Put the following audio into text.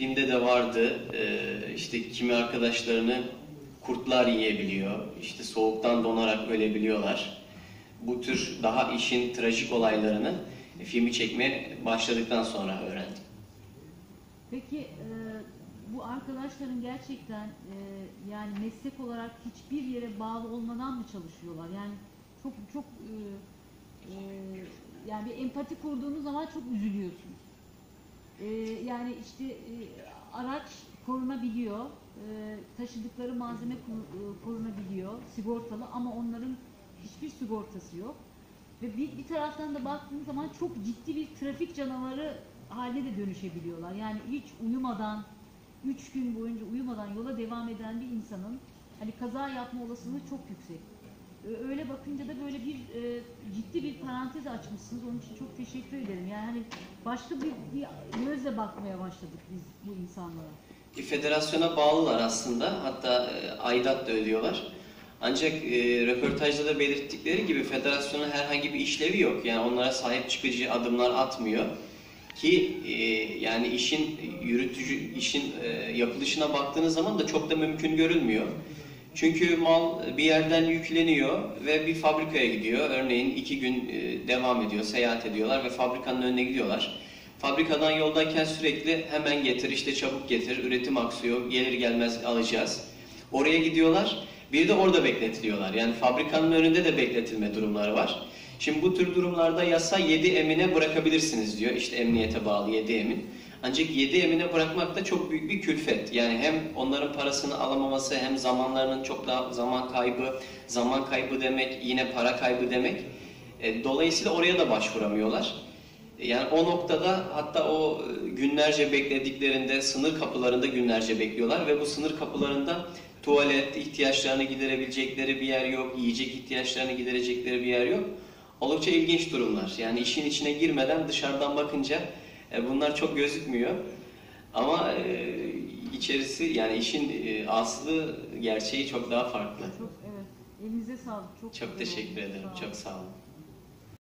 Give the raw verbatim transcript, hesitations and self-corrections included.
filmde de vardı. Ee, işte kimi arkadaşlarını kurtlar yiyebiliyor. İşte soğuktan donarak ölebiliyorlar. Bu tür daha işin trajik olaylarını e, filmi çekmeye başladıktan sonra öğrendim. Peki e, bu arkadaşların gerçekten e, yani meslek olarak hiçbir yere bağlı olmadan mı çalışıyorlar? Yani çok çok e, e, yani bir empati kurduğunuz zaman çok üzülüyorsunuz. E, yani işte e, araç korunabiliyor, e, taşıdıkları malzeme korunabiliyor, sigortalı ama onların hiçbir sigortası yok. Ve bir, bir taraftan da baktığınız zaman çok ciddi bir trafik canavarı haline de dönüşebiliyorlar. Yani hiç uyumadan, üç gün boyunca uyumadan yola devam eden bir insanın hani kaza yapma olasılığı çok yüksek. Öyle bakınca da böyle bir e, ciddi bir parantez açmışsınız. Onun için çok teşekkür ederim. Yani hani başka bir, bir gözle bakmaya başladık biz bu insanlara. Bir federasyona bağlılar aslında. Hatta e, aidat da ödüyorlar. Ancak e, röportajda da belirttikleri gibi federasyonun herhangi bir işlevi yok. Yani onlara sahip çıkıcı adımlar atmıyor. Ki e, yani işin yürütücü, işin e, yapılışına baktığınız zaman da çok da mümkün görülmüyor. Çünkü mal bir yerden yükleniyor ve bir fabrikaya gidiyor. Örneğin iki gün e, devam ediyor, seyahat ediyorlar ve fabrikanın önüne gidiyorlar. Fabrikadan yoldayken sürekli hemen getir, işte çabuk getir, üretim aksıyor, gelir gelmez alacağız. Oraya gidiyorlar, bir de orada bekletiliyorlar. Yani fabrikanın önünde de bekletilme durumları var. Şimdi bu tür durumlarda yasa yedi emine bırakabilirsiniz diyor. İşte emniyete bağlı yedi emin. Ancak yedi emine bırakmak da çok büyük bir külfet. Yani hem onların parasını alamaması hem zamanlarının çok daha zaman kaybı, zaman kaybı demek yine para kaybı demek. E, dolayısıyla oraya da başvuramıyorlar. E, yani o noktada hatta o günlerce beklediklerinde sınır kapılarında günlerce bekliyorlar ve bu sınır kapılarında tuvalet ihtiyaçlarını giderebilecekleri bir yer yok, yiyecek ihtiyaçlarını giderecekleri bir yer yok. Oldukça ilginç durumlar. Yani işin içine girmeden dışarıdan bakınca e, bunlar çok gözükmüyor. Ama e, içerisi yani işin e, aslı gerçeği çok daha farklı. Çok evet. Elinize sağlık. Çok, çok teşekkür ederim. Sağ çok sağ olun.